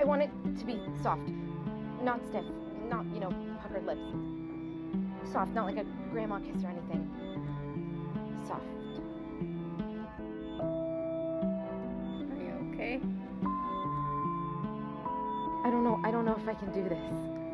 want it to be soft, not stiff, not, you know, puckered lips. Soft, not like a grandma kiss or anything. Soft. Are you okay? I don't know if I can do this.